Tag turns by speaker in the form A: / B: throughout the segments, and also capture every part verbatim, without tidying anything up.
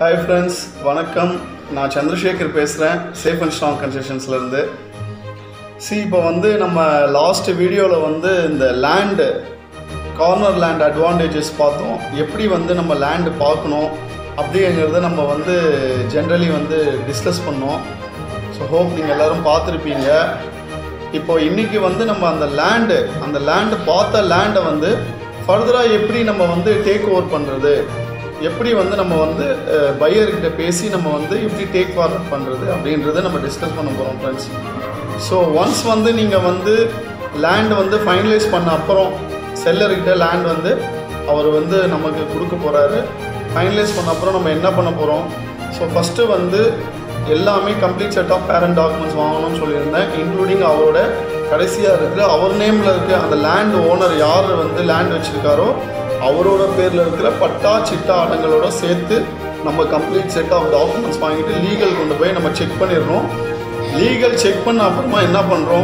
A: Hi friends, வணக்கம். நான் சந்திரசேகர் பேசுகிறேன் சேஃப் அண்ட் ஸ்ட்ராங் கன்ஸ்ட்ரக்ஷன்ஸ்லேருந்து. சி இப்போ வந்து நம்ம லாஸ்ட் வீடியோவில் வந்து இந்த லேண்டு கார்னர் லேண்ட் அட்வான்டேஜஸ் பார்த்தோம். எப்படி வந்து நம்ம லேண்டு பார்க்கணும் அப்படிங்கிறத நம்ம வந்து ஜென்ரலி வந்து டிஸ்கஸ் பண்ணோம். ஸோ ஹோப் நீங்கள் எல்லோரும் பார்த்துருப்பீங்க. இப்போ இன்றைக்கி வந்து நம்ம அந்த லேண்டு அந்த லேண்டு பார்த்த லேண்டை வந்து ஃபர்தராக எப்படி நம்ம வந்து டேக் ஓவர் பண்ணுறது, எப்படி வந்து நம்ம வந்து பையர்கிட்ட பேசி நம்ம வந்து எப்படி டேக் ஃபார்வர்ட் பண்ணுறது அப்படின்றத நம்ம டிஸ்கஸ் பண்ண போகிறோம் ஃப்ரெண்ட்ஸ். ஸோ ஒன்ஸ் வந்து நீங்கள் வந்து லேண்ட் வந்து ஃபைனலைஸ் பண்ண அப்புறம் செல்லர்கிட்ட லேண்ட் வந்து அவர் வந்து நமக்கு கொடுக்க போகிறாரு. ஃபைனலைஸ் பண்ண அப்புறம் நம்ம என்ன பண்ண போகிறோம்? ஸோ ஃபஸ்ட்டு வந்து எல்லாமே complete set of parent documents வாங்கணும்னு சொல்லியிருந்தேன். இன்க்ளூடிங் அவரோட கடைசியாக இருக்கிற அவர் நேமில் இருக்க அந்த லேண்ட் ஓனர் யார் வந்து லேண்ட் வச்சுருக்காரோ அவரோட பேரில் இருக்கிற பட்டா சிட்டா அடங்களோட சேர்த்து நம்ம கம்ப்ளீட் செட் ஆஃப் டாக்குமெண்ட்ஸ் வாங்கிட்டு லீகல் கொண்டு போய் நம்ம செக் பண்ணிடுறோம். லீகல் செக் பண்ண அப்புறமா என்ன பண்ணுறோம்?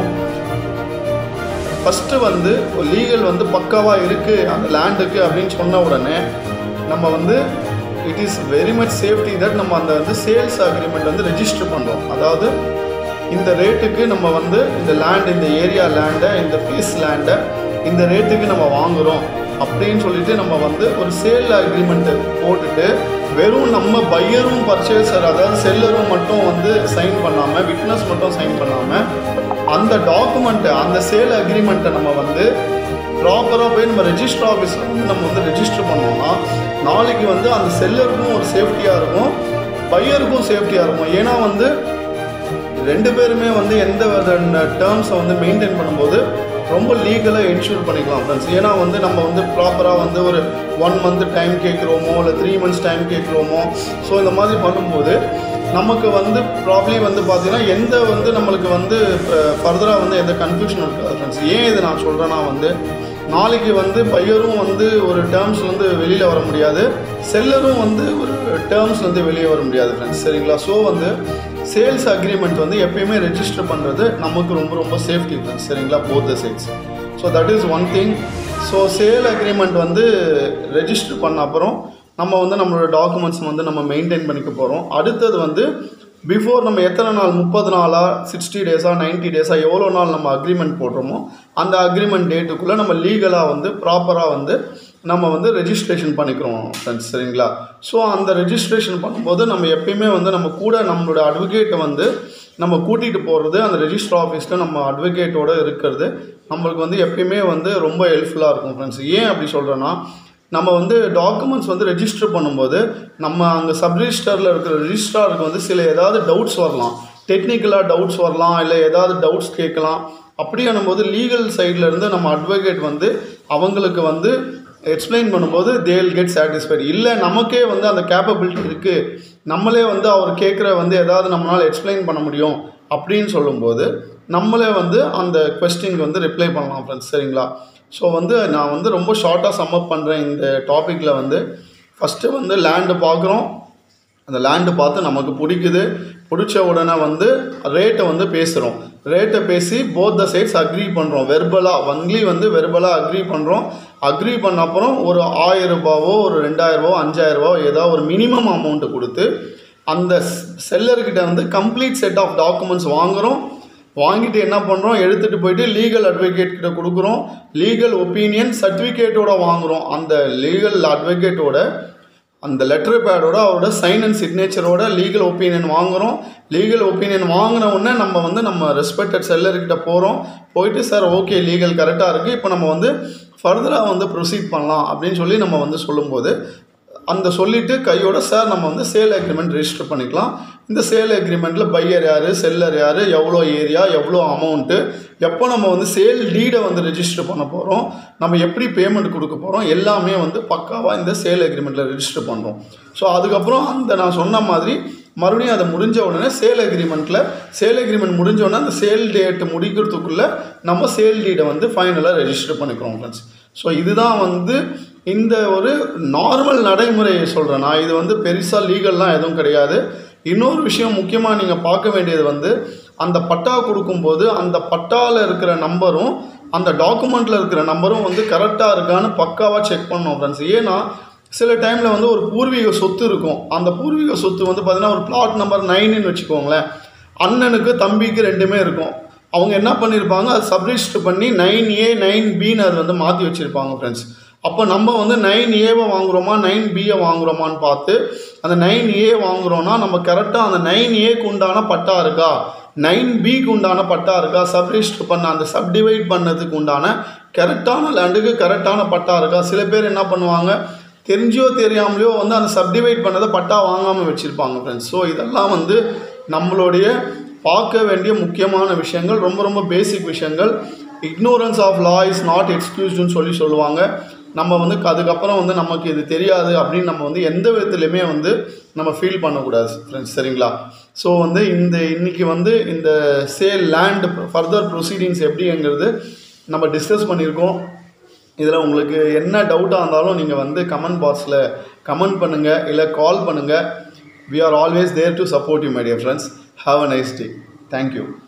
A: ஃபஸ்ட்டு வந்து லீகல் வந்து பக்காவாக இருக்குது அந்த லேண்டுக்கு அப்படின்னு சொன்ன உடனே நம்ம வந்து it is very much safety that நம்ம அந்த வந்து சேல்ஸ் அக்ரிமெண்ட் வந்து ரெஜிஸ்டர் பண்ணுறோம். அதாவது இந்த ரேட்டுக்கு நம்ம வந்து இந்த லேண்ட் இந்த ஏரியா லேண்டை இந்த பீஸ் லேண்டை இந்த ரேட்டுக்கு நம்ம வாங்குகிறோம் அப்படின்னு சொல்லிட்டு நம்ம வந்து ஒரு சேல் அக்ரிமெண்ட்டு போட்டுட்டு வெறும் நம்ம பையரும் பர்ச்சேசர் அதாவது செல்லரும் மட்டும் வந்து சைன் பண்ணாமல் விட்னஸ் மட்டும் சைன் பண்ணாமல் அந்த டாக்குமெண்ட்டை அந்த சேல் அக்ரிமெண்ட்டை நம்ம வந்து ப்ராப்பராக போய் நம்ம ரெஜிஸ்டர் ஆஃபீஸில் வந்து நம்ம வந்து ரெஜிஸ்டர் பண்ணோம்னா நாளைக்கு வந்து அந்த செல்லருக்கும் ஒரு சேஃப்டியாக இருக்கும், பையருக்கும் சேஃப்டியாக இருக்கும். ஏன்னா வந்து ரெண்டு பேருமே வந்து எந்த டேர்ம்ஸை வந்து மெயின்டைன் பண்ணும்போது ரொம்ப லீகலாக இன்ஷூர் பண்ணிக்கலாம் ஃப்ரெண்ட்ஸ். ஏன்னா வந்து நம்ம வந்து ப்ராப்பராக வந்து ஒரு ஒன் மந்த் டைம் கேட்குறோமோ இல்லை த்ரீ மந்த்ஸ் டைம் கேட்குறோமோ, ஸோ இந்த மாதிரி பண்ணும்போது நமக்கு வந்து ப்ராப்ளி வந்து பார்த்திங்கன்னா எந்த வந்து நம்மளுக்கு வந்து ஃபர்தராக வந்து எந்த கன்ஃபியூஷன் இருக்காது ஃப்ரெண்ட்ஸ். ஏன் இதை நான் சொல்கிறேன்னா வந்து நாளைக்கு வந்து பையரும் வந்து ஒரு டேர்ம்ஸ் வந்து வெளியில் வர முடியாது, செல்லரும் வந்து ஒரு டேர்ம்ஸ் வந்து வெளியே வர முடியாது ஃப்ரெண்ட்ஸ், சரிங்களா? ஸோ வந்து சேல்ஸ் அக்ரிமெண்ட் வந்து எப்பயுமே ரெஜிஸ்டர் பண்ணுறது நமக்கு ரொம்ப ரொம்ப சேஃப்டி ஃப்ரெண்ட்ஸ், சரிங்களா? Both the sides. So that is one thing. So sale agreement வந்து ரெஜிஸ்டர் பண்ண அப்புறம் நம்ம வந்து நம்மளோட டாக்குமெண்ட்ஸ் வந்து நம்ம மெயின்டைன் பண்ணிக்க போகிறோம். அடுத்தது வந்து பிஃபோர் நம்ம எத்தனை நாள் முப்பது நாளா சிக்ஸ்டி டேஸா நைன்ட்டி டேஸா எவ்வளோ நாள் நம்ம அக்ரிமெண்ட் போடுறோமோ அந்த அக்ரிமெண்ட் டேட்டுக்குள்ளே நம்ம லீகலாக வந்து ப்ராப்பராக வந்து நம்ம வந்து ரெஜிஸ்ட்ரேஷன் பண்ணிக்கிறோம் ஃப்ரெண்ட்ஸ், சரிங்களா? ஸோ அந்த ரெஜிஸ்ட்ரேஷன் பண்ணும்போது நம்ம எப்பயுமே வந்து நம்ம கூட நம்மளோட அட்வொகேட்டை வந்து நம்ம கூட்டிகிட்டு போகிறது அந்த ரெஜிஸ்டர் ஆஃபீஸில் நம்ம அட்வொகேட்டோடு இருக்கிறது நம்மளுக்கு வந்து எப்பயுமே வந்து ரொம்ப ஹெல்ப்ஃபுல்லாக இருக்கும் ஃப்ரெண்ட்ஸ். ஏன் அப்படி சொல்கிறேன்னா நம்ம வந்து டாக்குமெண்ட்ஸ் வந்து ரெஜிஸ்டர் பண்ணும்போது நம்ம அங்கே சப் ரெஜிஸ்டரில் இருக்கிற ரெஜிஸ்ட்ராருக்கு வந்து சில ஏதாவது டவுட்ஸ் வரலாம், டெக்னிக்கலாக டவுட்ஸ் வரலாம், இல்லை ஏதாவது டவுட்ஸ் கேட்கலாம். அப்படியானும் போது லீகல் சைட்லேருந்து நம்ம அட்வொகேட் வந்து அவங்களுக்கு வந்து எக்ஸ்பிளைன் பண்ணும்போது தே வில் கெட் சாட்டிஸ்ஃபைட். இல்லை நமக்கே வந்து அந்த கேப்பபிலிட்டி இருக்குது, நம்மளே வந்து அவர் கேட்குற வந்து ஏதாவது நம்மளால் எக்ஸ்பிளைன் பண்ண முடியும் அப்படின்னு சொல்லும்போது நம்மளே வந்து அந்த கொஸ்டினுக்கு வந்து ரிப்ளை பண்ணலாம் ஃப்ரெண்ட்ஸ், சரிங்களா? ஸோ வந்து நான் வந்து ரொம்ப ஷார்ட்டாக சம்மப் பண்ணுறேன் இந்த டாப்பிக்கில். வந்து ஃபஸ்ட்டு வந்து லேண்டு பார்க்குறோம், அந்த லேண்டு பார்த்து நமக்கு பிடிக்குது, பிடிச்ச உடனே வந்து ரேட்டை வந்து பேசுகிறோம். ரேட்டை பேசி போத் த சைட்ஸ் அக்ரி பண்ணுறோம். வெர்பலாக ஒன்லி வந்து வெர்பலாக அக்ரி பண்ணுறோம். அக்ரி பண்ண அப்புறம் ஒரு ஆயிரம் ரூபாவோ ஒரு ரெண்டாயிரரூபாவோ அஞ்சாயிரரூபாவோ ஏதாவது ஒரு மினிமம் அமௌண்ட்டு கொடுத்து அந்த செல்லர்கிட்ட வந்து கம்ப்ளீட் செட் ஆஃப் டாக்குமெண்ட்ஸ் வாங்குகிறோம். வாங்கிட்டு என்ன பண்ணுறோம்? எடுத்துகிட்டு போயிட்டு லீகல் அட்வொகேட் கிட்ட கொடுக்குறோம். லீகல் ஒப்பீனியன் சர்டிஃபிகேட்டோட வாங்குகிறோம். அந்த லீகல் அட்வொகேட்டோட அந்த லெட்டர் பேடோட அவரோட சைன் அண்ட் சிக்னேச்சரோட லீகல் ஒப்பீனியன் வாங்குகிறோம். லீகல் ஒப்பீனியன் வாங்கின உடனே நம்ம வந்து நம்ம ரெஸ்பெக்டட் செல்லர்கிட்ட போகிறோம். போயிட்டு சார் ஓகே லீகல் கரெக்டாக இருக்குது, இப்போ நம்ம வந்து ஃபர்தராக வந்து ப்ரொசீட் பண்ணலாம் அப்படின்னு சொல்லி நம்ம வந்து சொல்லும்போது அந்த சொல்லிவிட்டு கையோட சார் நம்ம வந்து சேல் அக்ரிமெண்ட் ரெஜிஸ்டர் பண்ணிக்கலாம். இந்த சேல் அக்ரிமெண்ட்டில் பையர் யார், செல்லர் யார், எவ்வளோ ஏரியா, எவ்வளோ அமௌண்ட்டு, எப்போ நம்ம வந்து சேல் டீடை வந்து ரெஜிஸ்டர் பண்ண போகிறோம், நம்ம எப்படி பேமெண்ட் கொடுக்க போகிறோம், எல்லாமே வந்து பக்காவாக இந்த சேல் அக்ரிமெண்ட்டில் ரெஜிஸ்டர் பண்ணுறோம். ஸோ அதுக்கப்புறம் அந்த நான் சொன்ன மாதிரி மறுபடியும் அதை முடிஞ்ச உடனே சேல் அக்ரிமெண்ட்டில் சேல் அக்ரிமெண்ட் முடிஞ்ச உடனே அந்த சேல் டேட்டு முடிக்கிறதுக்குள்ளே நம்ம சேல் டீடை வந்து ஃபைனலாக ரெஜிஸ்டர் பண்ணிக்கிறோம் ஃப்ரெண்ட்ஸ். ஸோ இதுதான் வந்து இந்த ஒரு நார்மல் நடைமுறையை சொல்கிறேன் நான். இது வந்து பெருசாக லீகல்லாம் எதுவும் கிடையாது. இன்னொரு விஷயம் முக்கியமாக நீங்கள் பார்க்க வேண்டியது வந்து அந்த பட்டா கொடுக்கும்போது அந்த பட்டாவில் இருக்கிற நம்பரும் அந்த டாக்குமெண்ட்டில் இருக்கிற நம்பரும் வந்து கரெக்டாக இருக்கான்னு பக்காவாக செக் பண்ணோம் ஃப்ரெண்ட்ஸ். ஏன்னா சில டைமில் வந்து ஒரு பூர்வீக சொத்து இருக்கும். அந்த பூர்வீக சொத்து வந்து பார்த்திங்கன்னா ஒரு பிளாட் நம்பர் நைனுன்னு வச்சுக்கோங்களேன். அண்ணனுக்கு தம்பிக்கு ரெண்டுமே இருக்கும். அவங்க என்ன பண்ணியிருப்பாங்க, அது சப்ரிஜிஸ்டர் பண்ணி நைன் ஏ நைன் பின்னு அது வந்து மாற்றி வச்சுருப்பாங்க ஃப்ரெண்ட்ஸ். அப்போ நம்ம வந்து நைன் ஏவை வாங்குகிறோமா நைன் பியை வாங்குகிறோமான்னு பார்த்து அந்த நைன் ஏ வாங்குகிறோன்னா நம்ம கரெக்டாக அந்த நைன் ஏக்கு உண்டான பட்டா இருக்கா, நைன் பிக்கு உண்டான பட்டா இருக்கா, சப்ரிஜிஸ்டர் பண்ண அந்த சப்டிவைட் பண்ணதுக்கு உண்டான கரெக்டான லேண்டுக்கு கரெக்டான பட்டா இருக்கா. சில பேர் என்ன பண்ணுவாங்க, தெரிஞ்சோ தெரியாமலையோ வந்து அந்த சப்டிவைட் பண்ணதை பட்டா வாங்காமல் வச்சுருப்பாங்க ஃப்ரெண்ட்ஸ். ஸோ இதெல்லாம் வந்து நம்மளுடைய பார்க்க வேண்டிய முக்கியமான விஷயங்கள், ரொம்ப ரொம்ப பேசிக் விஷயங்கள். Ignorance of law is not எக்ஸ்கியூஸ்டுன்னு சொல்லி சொல்லுவாங்க. நம்ம வந்து அதுக்கப்புறம் வந்து நமக்கு இது தெரியாது அப்படின்னு நம்ம வந்து எந்த விதத்துலையுமே வந்து நம்ம ஃபீல் பண்ணக்கூடாது ஃப்ரெண்ட்ஸ், சரிங்களா? ஸோ வந்து இந்த இன்றைக்கி வந்து இந்த சேல் லேண்ட் ஃபர்தர் ப்ரொசீடிங்ஸ் எப்படிங்கிறது நம்ம டிஸ்கஸ் பண்ணியிருக்கோம். இதில் உங்களுக்கு என்ன டவுட்டாக இருந்தாலும் நீங்கள் வந்து கமெண்ட் பாக்ஸில் கமெண்ட் பண்ணுங்கள், இல்லை கால் பண்ணுங்கள். We are always there to support you, my dear friends. Have a nice day. Thank you.